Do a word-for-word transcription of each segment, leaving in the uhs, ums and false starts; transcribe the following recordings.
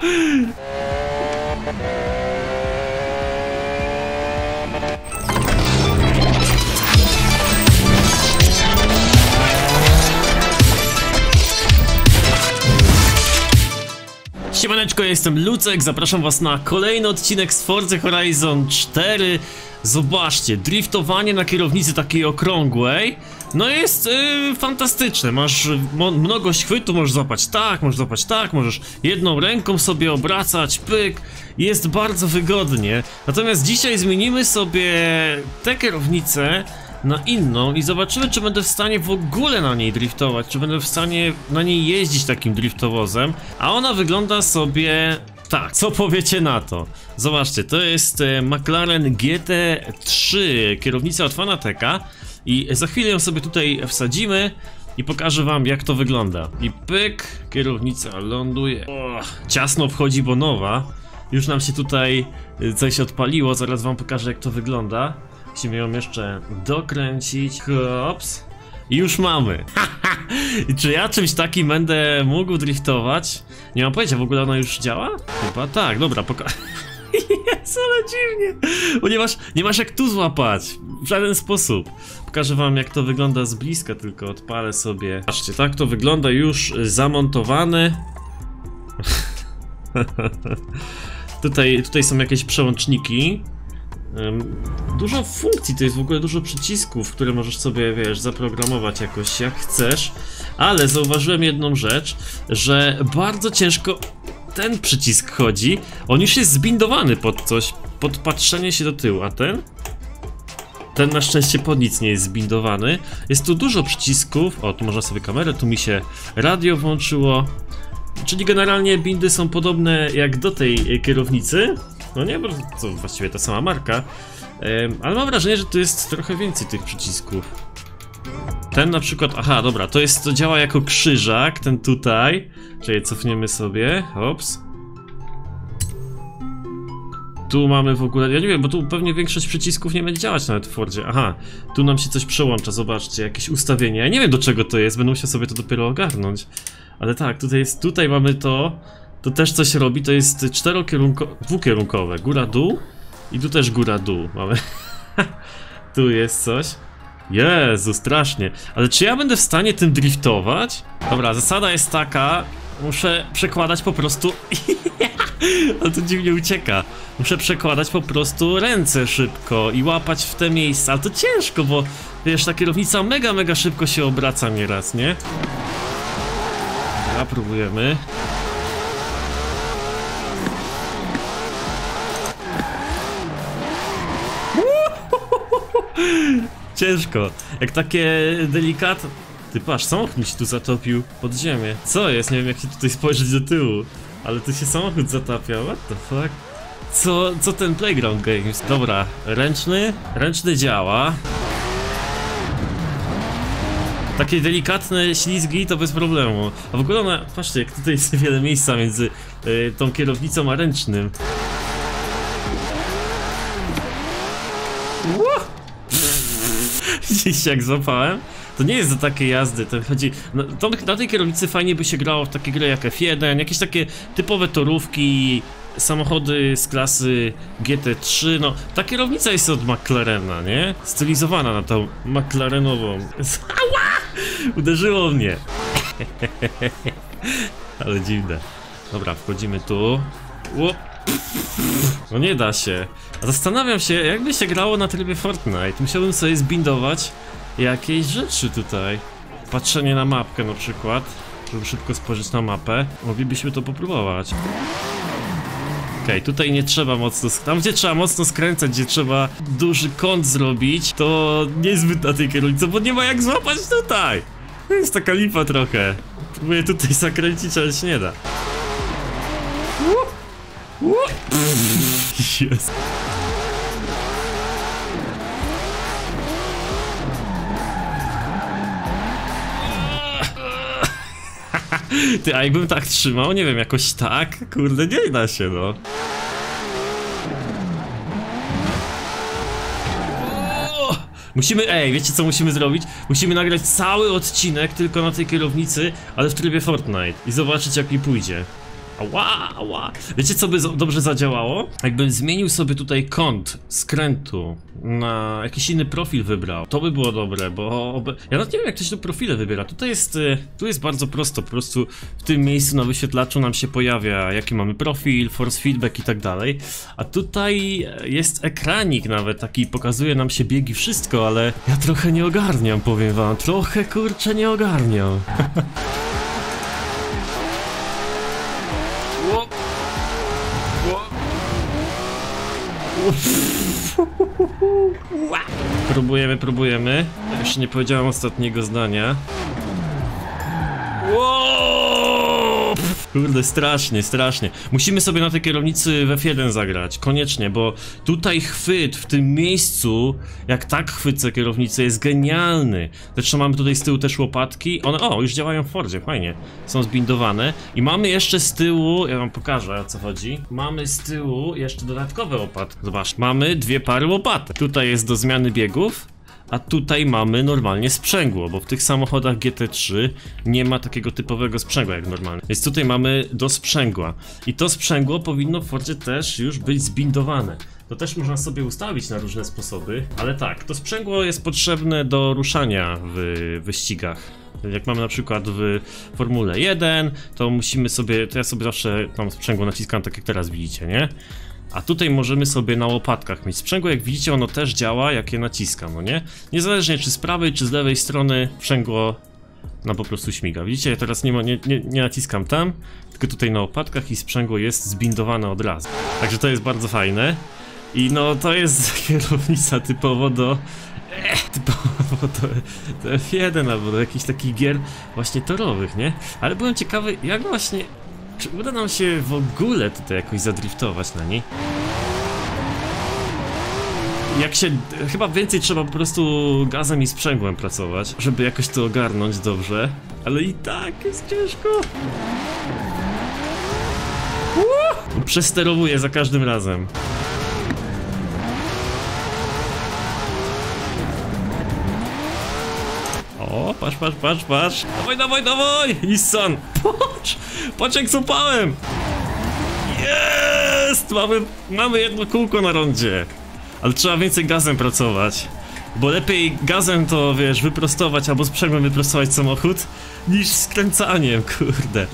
Siemaneczko, ja jestem Lucek, zapraszam was na kolejny odcinek z Forza Horizon cztery. Zobaczcie, driftowanie na kierownicy takiej okrągłej, no jest yy, fantastyczne. Masz mnogość chwytu, możesz złapać tak, możesz złapać tak, możesz jedną ręką sobie obracać, pyk, jest bardzo wygodnie. Natomiast dzisiaj zmienimy sobie tę kierownicę na inną i zobaczymy, czy będę w stanie w ogóle na niej driftować, czy będę w stanie na niej jeździć takim driftowozem. A ona wygląda sobie tak, co powiecie na to? Zobaczcie, to jest e, McLaren G T trzy, kierownica od Fanateka, i za chwilę ją sobie tutaj wsadzimy i pokażę wam, jak to wygląda. I pyk, kierownica ląduje. O, ciasno wchodzi, bo nowa. Już nam się tutaj coś odpaliło, zaraz wam pokażę, jak to wygląda. Musimy ją jeszcze dokręcić. Hops. I już mamy. I czy ja czymś takim będę mógł driftować? Nie mam pojęcia, w ogóle ona już działa? Chyba tak, dobra, pokażę. Jest, ale dziwnie. Bo nie masz, nie masz jak tu złapać. W żaden sposób. Pokażę wam, jak to wygląda z bliska, tylko odpalę sobie. Patrzcie, tak to wygląda już zamontowane. tutaj, tutaj są jakieś przełączniki. Dużo funkcji, to jest w ogóle dużo przycisków, które możesz sobie, wiesz, zaprogramować jakoś jak chcesz. Ale zauważyłem jedną rzecz, że bardzo ciężko ten przycisk chodzi. On już jest zbindowany pod coś, pod patrzenie się do tyłu, a ten? Ten na szczęście pod nic nie jest zbindowany. Jest tu dużo przycisków. O, tu można sobie kamerę, tu mi się radio włączyło. Czyli generalnie bindy są podobne jak do tej kierownicy. No nie, bo to właściwie ta sama marka, um, ale mam wrażenie, że tu jest trochę więcej tych przycisków. Ten na przykład, aha, dobra, to jest, to działa jako krzyżak, ten tutaj. Czyli cofniemy sobie, hops. Tu mamy w ogóle, ja nie wiem, bo tu pewnie większość przycisków nie będzie działać nawet w Fordzie. Aha, tu nam się coś przełącza, zobaczcie, jakieś ustawienie. Ja nie wiem, do czego to jest, będę musiał sobie to dopiero ogarnąć. Ale tak, tutaj jest, tutaj mamy to. To też coś robi, to jest czterokierunkowe, dwukierunkowe, góra-dół i tu też góra-dół mamy. Tu jest coś. Jezu, strasznie. Ale czy ja będę w stanie tym driftować? Dobra, zasada jest taka, muszę przekładać po prostu... Ale to dziwnie ucieka. Muszę przekładać po prostu ręce szybko i łapać w te miejsca, ale to ciężko, bo wiesz, ta kierownica mega, mega szybko się obraca nieraz, nie? Dobra, próbujemy. Ciężko, jak takie delikatne... Ty patrz, samochód mi się tu zatopił pod ziemię. Co jest? Nie wiem, jak się tutaj spojrzeć do tyłu. Ale tu się samochód zatapia, what the fuck? Co, co ten Playground Games? Dobra, ręczny, ręczny działa. Takie delikatne ślizgi to bez problemu. A w ogóle ona, patrzcie, jak tutaj jest wiele miejsca między y, tą kierownicą a ręcznym. Dziś jak złapałem, to nie jest do takiej jazdy, to chodzi, no, to, na tej kierownicy fajnie by się grało w takie gry jak F jeden, jakieś takie typowe torówki, samochody z klasy G T trzy, no ta kierownica jest od McLarena, nie? Stylizowana na tą McLarenową. Uderzyło mnie. Ale dziwne. Dobra, wchodzimy tu. Ło. No nie da się. A zastanawiam się, jakby się grało na trybie Fortnite. Musiałbym sobie zbindować jakieś rzeczy tutaj. Patrzenie na mapkę na przykład, żeby szybko spojrzeć na mapę. Moglibyśmy to popróbować. Okej, okay, tutaj nie trzeba mocno... Tam gdzie trzeba mocno skręcać, gdzie trzeba duży kąt zrobić, to niezbyt na tej kierownicy, bo nie ma jak złapać tutaj. To jest taka lipa trochę. Próbuję tutaj zakręcić, ale się nie da. Yes. Ty, a jakbym tak trzymał, nie wiem, jakoś tak, kurde, nie da się, no. Musimy, ej, wiecie co musimy zrobić? Musimy nagrać cały odcinek tylko na tej kierownicy, ale w trybie Fortnite i zobaczyć, jak mi pójdzie. Ała, ała. Wiecie, co by dobrze zadziałało? Jakbym zmienił sobie tutaj kąt skrętu na jakiś inny profil wybrał. To by było dobre, bo ja nawet nie wiem, jak to się tu profile wybiera. Tutaj jest, tu jest bardzo prosto. Po prostu w tym miejscu na wyświetlaczu nam się pojawia, jaki mamy profil, force feedback i tak dalej. A tutaj jest ekranik nawet taki, pokazuje nam się biegi, wszystko, ale ja trochę nie ogarniam, powiem wam. Trochę, kurczę, nie ogarniam. Próbujemy, próbujemy. Jeszcze nie powiedziałem ostatniego zdania. Wow! Kurde, strasznie, strasznie. Musimy sobie na tej kierownicy w F jeden zagrać, koniecznie, bo tutaj chwyt w tym miejscu, jak tak chwycę kierownicę, jest genialny. Zresztą mamy tutaj z tyłu też łopatki. One, o, już działają w Fordzie, fajnie. Są zbindowane. I mamy jeszcze z tyłu, ja wam pokażę, o co chodzi. Mamy z tyłu jeszcze dodatkowe łopatki. Zobacz, mamy dwie pary łopatek. Tutaj jest do zmiany biegów. A tutaj mamy normalnie sprzęgło, bo w tych samochodach G T trzy nie ma takiego typowego sprzęgła jak normalnie. Więc tutaj mamy do sprzęgła. I to sprzęgło powinno w Fordzie też już być zbindowane. To też można sobie ustawić na różne sposoby, ale tak, to sprzęgło jest potrzebne do ruszania w wyścigach. Jak mamy na przykład w Formule jeden, to musimy sobie, to ja sobie zawsze tam sprzęgło naciskam, tak jak teraz widzicie, nie? A tutaj możemy sobie na łopatkach mieć sprzęgło, jak widzicie ono też działa, jak je naciskam, no nie? Niezależnie czy z prawej, czy z lewej strony sprzęgło no po prostu śmiga. Widzicie, ja teraz nie, nie, nie, nie naciskam tam, tylko tutaj na łopatkach i sprzęgło jest zbindowane od razu. Także to jest bardzo fajne. I no to jest kierownica typowo do... Eh, typowo do, do F jeden albo do jakichś takich gier właśnie torowych, nie? Ale byłem ciekawy, jak właśnie... Czy uda nam się w ogóle tutaj jakoś zadriftować na niej? Jak się... Chyba więcej trzeba po prostu gazem i sprzęgłem pracować, żeby jakoś to ogarnąć dobrze. Ale i tak jest ciężko. Uuu! Przesterowuję za każdym razem. O, patrz, patrz, patrz, patrz. Dawaj, dawaj, dawaj! Nissan! Patrz! Patrz jak złapałem! Jest! Mamy, mamy jedno kółko na rondzie. Ale trzeba więcej gazem pracować. Bo lepiej gazem to, wiesz, wyprostować albo sprzęgłem wyprostować samochód, niż skręcaniem, kurde.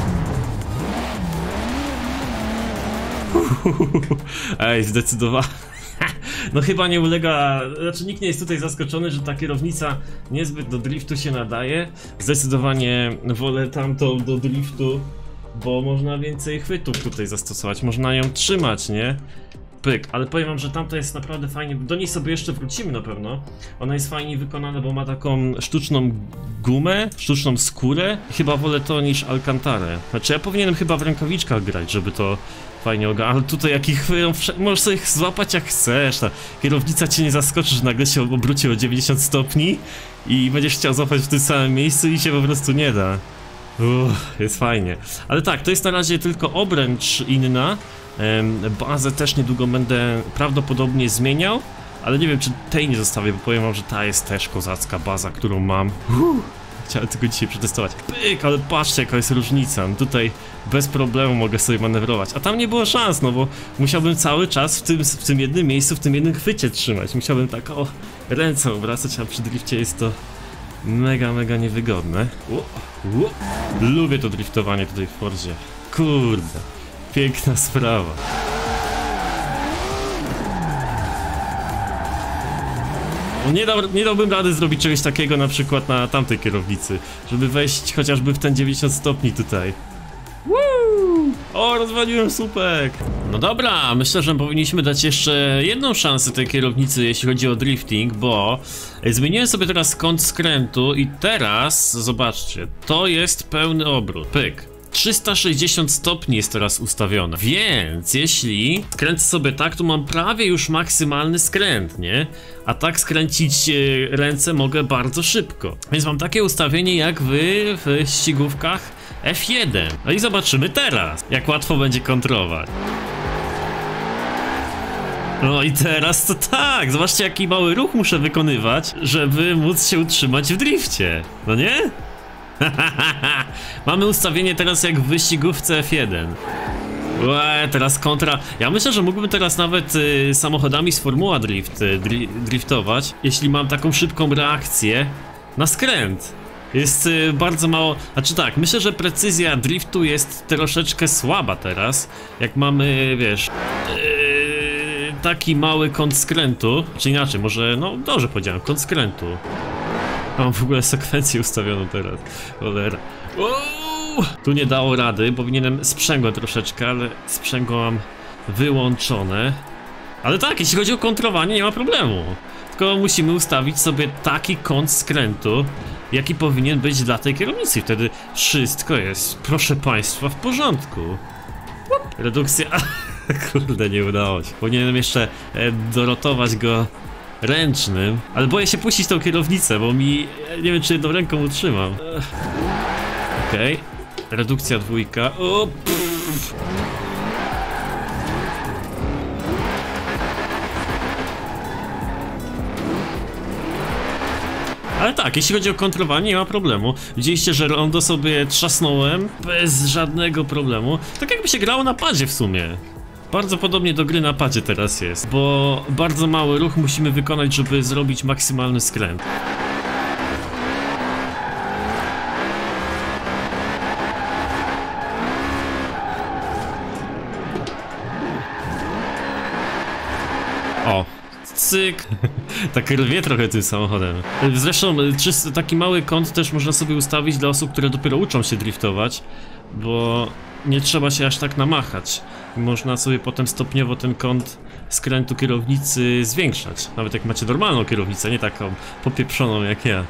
Ej, zdecydowanie. No chyba nie ulega, znaczy nikt nie jest tutaj zaskoczony, że ta kierownica niezbyt do driftu się nadaje. Zdecydowanie wolę tamtą do driftu, bo można więcej chwytów tutaj zastosować, można ją trzymać, nie? Pyk, ale powiem wam, że tamta jest naprawdę fajnie, do niej sobie jeszcze wrócimy na pewno. Ona jest fajnie wykonana, bo ma taką sztuczną gumę, sztuczną skórę. Chyba wolę to niż Alcantarę. Znaczy ja powinienem chyba w rękawiczkach grać, żeby to fajnie ogarnąć, ale tutaj jakich chwyją, możesz sobie ich złapać jak chcesz. Ta kierownica cię nie zaskoczy, że nagle się obróci o dziewięćdziesiąt stopni i będziesz chciał złapać w tym samym miejscu i się po prostu nie da. Uff, jest fajnie. Ale tak, to jest na razie tylko obręcz inna. Bazę też niedługo będę prawdopodobnie zmieniał, ale nie wiem, czy tej nie zostawię, bo powiem wam, że ta jest też kozacka baza, którą mam. Uff, chciałem tylko dzisiaj przetestować. Pyk, ale patrzcie jaka jest różnica. No tutaj bez problemu mogę sobie manewrować, a tam nie było szans, no bo musiałbym cały czas w tym, w tym jednym miejscu, w tym jednym chwycie trzymać. Musiałbym tak o ręce obracać, a przy drifcie jest to mega, mega niewygodne. U, u. Lubię to driftowanie tutaj w Fordzie. Kurde. Piękna sprawa. Nie, dał, nie dałbym rady zrobić czegoś takiego na przykład na tamtej kierownicy, żeby wejść chociażby w ten dziewięćdziesiąt stopni tutaj. Woo! O, rozwaliłem słupek! No dobra, myślę, że powinniśmy dać jeszcze jedną szansę tej kierownicy, jeśli chodzi o drifting, bo zmieniłem sobie teraz kąt skrętu i teraz, zobaczcie, to jest pełny obrót. Pyk. trzysta sześćdziesiąt stopni jest teraz ustawione, więc jeśli skręcę sobie tak, to mam prawie już maksymalny skręt, nie? A tak skręcić e, ręce mogę bardzo szybko. Więc mam takie ustawienie jak wy w ścigówkach F jeden. No i zobaczymy teraz, jak łatwo będzie kontrolować. No i teraz to tak, zobaczcie jaki mały ruch muszę wykonywać, żeby móc się utrzymać w drifcie, no nie? Mamy ustawienie teraz jak w wyścigówce F jeden. Łe, teraz kontra. Ja myślę, że mógłbym teraz nawet y, samochodami z Formuła Drift y, dri driftować, jeśli mam taką szybką reakcję na skręt. Jest y, bardzo mało. Znaczy tak, myślę, że precyzja driftu jest troszeczkę słaba teraz. Jak mamy, wiesz, yy, taki mały kąt skrętu. Czy inaczej, może, no dobrze powiedziałem, kąt skrętu. Mam w ogóle sekwencję ustawioną teraz. Cholera. Uuu! Tu nie dało rady, powinienem sprzęgło troszeczkę, ale sprzęgło mam wyłączone. Ale tak, jeśli chodzi o kontrowanie, nie ma problemu. Tylko musimy ustawić sobie taki kąt skrętu, jaki powinien być dla tej kierownicy. Wtedy wszystko jest, proszę państwa, w porządku. Redukcja... Kurde, nie udało się. Powinienem jeszcze e, dorotować go ręcznym. Ale boję się puścić tą kierownicę, bo mi... nie wiem, czy jedną ręką utrzymam. Okej. Okay. Redukcja dwójka. O, pff. Ale tak, jeśli chodzi o kontrowanie, nie ma problemu. Widzieliście, że rondo sobie trzasnąłem bez żadnego problemu. Tak jakby się grało na padzie w sumie. Bardzo podobnie do gry na padzie teraz jest, bo bardzo mały ruch musimy wykonać, żeby zrobić maksymalny skręt. O, cyk. Tak rwie trochę tym samochodem. Zresztą taki mały kąt też można sobie ustawić dla osób, które dopiero uczą się driftować, bo nie trzeba się aż tak namachać. Można sobie potem stopniowo ten kąt skrętu kierownicy zwiększać. Nawet jak macie normalną kierownicę, nie taką popieprzoną jak ja.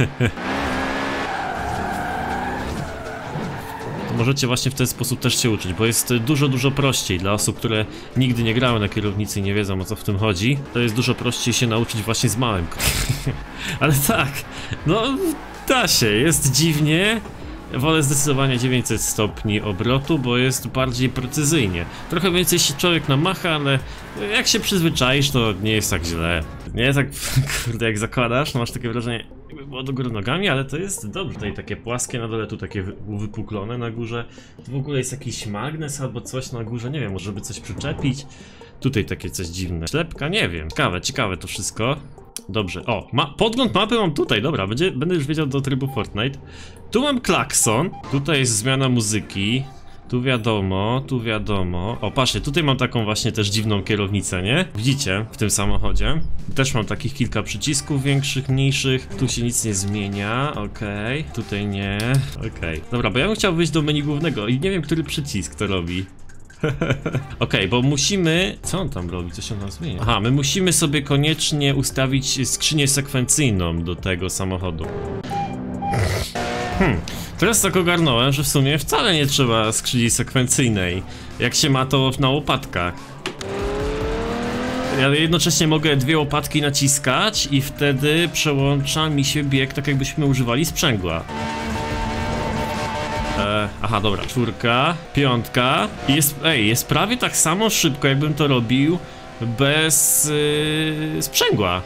To możecie właśnie w ten sposób też się uczyć, bo jest dużo, dużo prościej dla osób, które nigdy nie grały na kierownicy i nie wiedzą, o co w tym chodzi. To jest dużo prościej się nauczyć właśnie z małym. Ale tak, no da się, jest dziwnie. Wolę zdecydowanie dziewięćset stopni obrotu, bo jest bardziej precyzyjnie. Trochę więcej się człowiek namacha, ale jak się przyzwyczaisz, to nie jest tak źle. Nie tak, kurde, jak zakładasz, no masz takie wrażenie, jakby było do góry nogami, ale to jest dobrze. Tutaj takie płaskie na dole, tu takie wypuklone na górze. Tu w ogóle jest jakiś magnes albo coś na górze, nie wiem, może by coś przyczepić. Tutaj takie coś dziwne. Ślepka, nie wiem. Ciekawe, ciekawe to wszystko. Dobrze, o, ma, podgląd mapy mam tutaj, dobra, będzie, będę już wiedział do trybu Fortnite. Tu mam klakson, tutaj jest zmiana muzyki, tu wiadomo, tu wiadomo. O, patrzcie, tutaj mam taką właśnie też dziwną kierownicę, nie? Widzicie, w tym samochodzie. Też mam takich kilka przycisków większych, mniejszych. Tu się nic nie zmienia, okej, okay. Tutaj nie, okej. Okay. Dobra, bo ja bym chciał wyjść do menu głównego i nie wiem, który przycisk to robi. Okej, okay, bo musimy... Co on tam robi? Co się tam zmienia? Aha, my musimy sobie koniecznie ustawić skrzynię sekwencyjną do tego samochodu. Hmm, teraz tak ogarnąłem, że w sumie wcale nie trzeba skrzyni sekwencyjnej, jak się ma to na łopatkach. Ja jednocześnie mogę dwie łopatki naciskać i wtedy przełącza mi się bieg, tak jakbyśmy używali sprzęgła. E, aha, dobra, czwórka, piątka i jest, ej, jest prawie tak samo szybko, jakbym to robił bez yy, sprzęgła.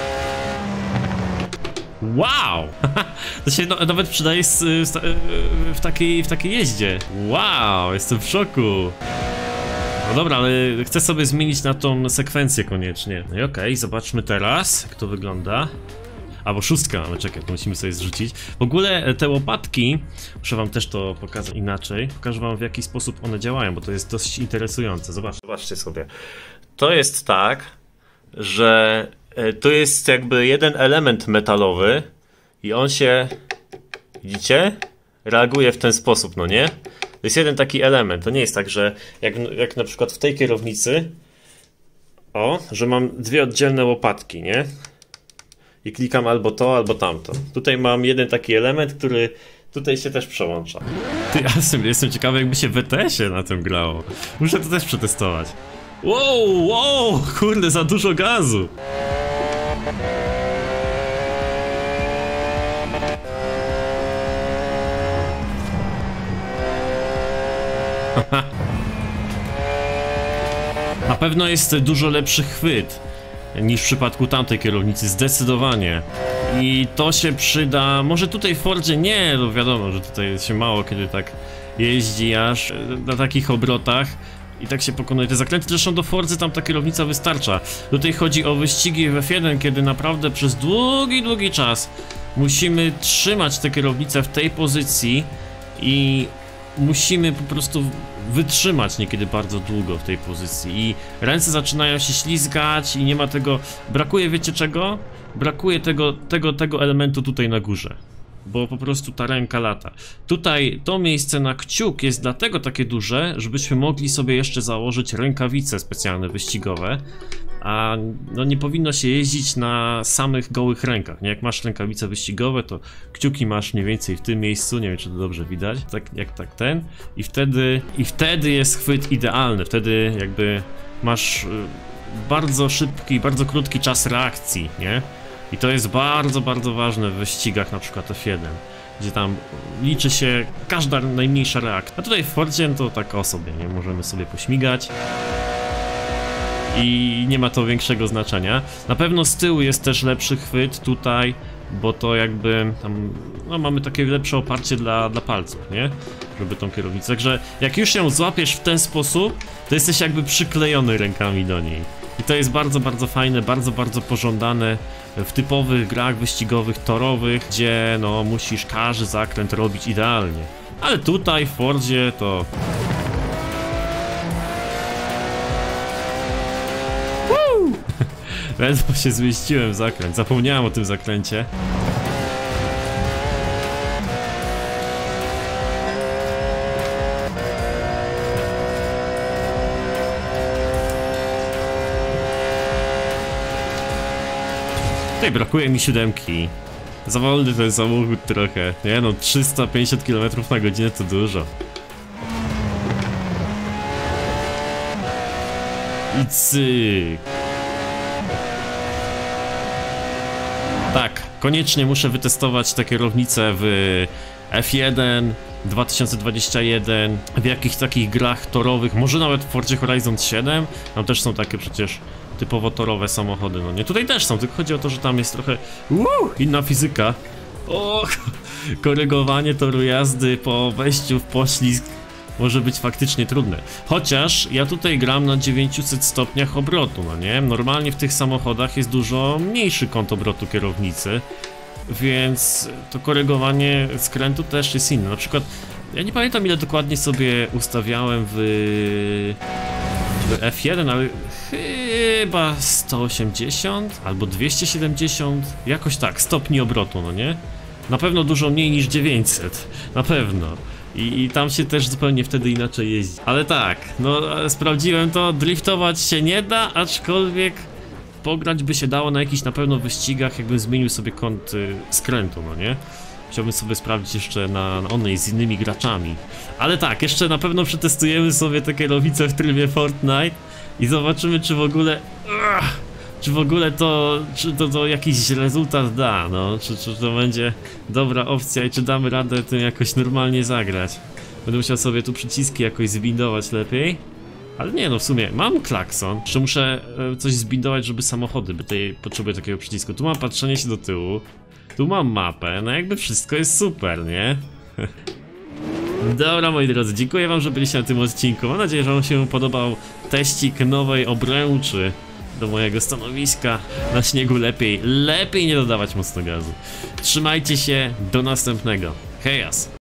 Wow! To się no, nawet przydaje z, z, w, takiej, w takiej jeździe. Wow, jestem w szoku. No dobra, ale chcę sobie zmienić na tą sekwencję koniecznie. No i okej, okay, zobaczmy teraz, jak to wygląda. Albo szóstka mamy, czekaj, to musimy sobie zrzucić. W ogóle te łopatki, muszę wam też to pokazać inaczej. Pokażę wam, w jaki sposób one działają, bo to jest dość interesujące. Zobacz, zobaczcie sobie. To jest tak, że to jest jakby jeden element metalowy i on się, widzicie, reaguje w ten sposób, no nie? To jest jeden taki element, to nie jest tak, że jak, jak na przykład w tej kierownicy, o, że mam dwie oddzielne łopatki, nie? I klikam albo to, albo tamto. Tutaj mam jeden taki element, który tutaj się też przełącza. Ty, ja jestem, jestem ciekawy, jakby się w E T S-ie na tym grało. Muszę to też przetestować. Wow, wow, kurde, za dużo gazu. Na pewno jest dużo lepszy chwyt niż w przypadku tamtej kierownicy, zdecydowanie. I to się przyda, może tutaj w Fordzie nie, no wiadomo, że tutaj się mało kiedy tak jeździ aż na takich obrotach i tak się pokonuje te zakręty, zresztą do Fordzy tam ta kierownica wystarcza. Tutaj chodzi o wyścigi w F jeden, kiedy naprawdę przez długi, długi czas musimy trzymać tę kierownicę w tej pozycji i musimy po prostu wytrzymać niekiedy bardzo długo w tej pozycji i ręce zaczynają się ślizgać i nie ma tego, brakuje wiecie czego? Brakuje tego, tego, tego elementu tutaj na górze, bo po prostu ta ręka lata. Tutaj to miejsce na kciuk jest dlatego takie duże, żebyśmy mogli sobie jeszcze założyć rękawice specjalne wyścigowe, a no nie powinno się jeździć na samych gołych rękach, nie? Jak masz rękawice wyścigowe, to kciuki masz mniej więcej w tym miejscu, nie wiem czy to dobrze widać, tak jak tak ten, i wtedy, i wtedy jest chwyt idealny, wtedy jakby masz y, bardzo szybki, bardzo krótki czas reakcji, nie? I to jest bardzo, bardzo ważne w wyścigach na przykład F jeden, gdzie tam liczy się każda najmniejsza reakcja. A tutaj w Fordzie to tak o sobie, nie? Możemy sobie pośmigać i nie ma to większego znaczenia. Na pewno z tyłu jest też lepszy chwyt tutaj, bo to jakby tam, no mamy takie lepsze oparcie dla, dla palców, nie? Żeby tą kierownicę, także jak już ją złapiesz w ten sposób, to jesteś jakby przyklejony rękami do niej. I to jest bardzo, bardzo fajne, bardzo, bardzo pożądane w typowych grach wyścigowych, torowych, gdzie no musisz każdy zakręt robić idealnie. Ale tutaj w Fordzie to... Ledwo się zmieściłem w zakręt, zapomniałem o tym zakręcie. Tutaj brakuje mi siódemki. Za wolny ten samochód trochę. Nie no, trzysta pięćdziesiąt kilometrów na godzinę to dużo. I cyk. Tak, koniecznie muszę wytestować te kierownice w F jeden, dwa tysiące dwudziesty pierwszy, w jakichś takich grach torowych, może nawet w Fordzie Horizon siedem, tam też są takie przecież typowo torowe samochody, no nie, tutaj też są, tylko chodzi o to, że tam jest trochę uu, inna fizyka. O, korygowanie toru jazdy po wejściu w poślizg może być faktycznie trudne. Chociaż ja tutaj gram na dziewięciuset stopniach obrotu, no nie? Normalnie w tych samochodach jest dużo mniejszy kąt obrotu kierownicy, więc to korygowanie skrętu też jest inne. Na przykład, ja nie pamiętam ile dokładnie sobie ustawiałem w, w F jeden, ale chyba sto osiemdziesiąt albo dwieście siedemdziesiąt, jakoś tak, stopni obrotu, no nie? Na pewno dużo mniej niż dziewięćset, na pewno. I, I tam się też zupełnie wtedy inaczej jeździ. Ale tak, no sprawdziłem to, driftować się nie da, aczkolwiek pograć by się dało na jakichś na pewno wyścigach, jakbym zmienił sobie kąt y, skrętu, no nie? Chciałbym sobie sprawdzić jeszcze na, na onej z innymi graczami. Ale tak, jeszcze na pewno przetestujemy sobie te kierownice w trybie Fortnite i zobaczymy czy w ogóle... Ugh, czy w ogóle to, czy to, to jakiś rezultat da, no, czy, czy to będzie dobra opcja i czy damy radę tym jakoś normalnie zagrać. Będę musiał sobie tu przyciski jakoś zbindować lepiej. Ale nie no, w sumie mam klakson, jeszcze muszę e, coś zbindować, żeby samochody, by tutaj potrzebuję takiego przycisku. Tu mam patrzenie się do tyłu, tu mam mapę, no jakby wszystko jest super, nie? Dobra moi drodzy, dziękuję wam, że byliście na tym odcinku. Mam nadzieję, że wam się podobał teścik nowej obręczy do mojego stanowiska. Na śniegu lepiej, lepiej nie dodawać mocno gazu. Trzymajcie się, do następnego. Hejas!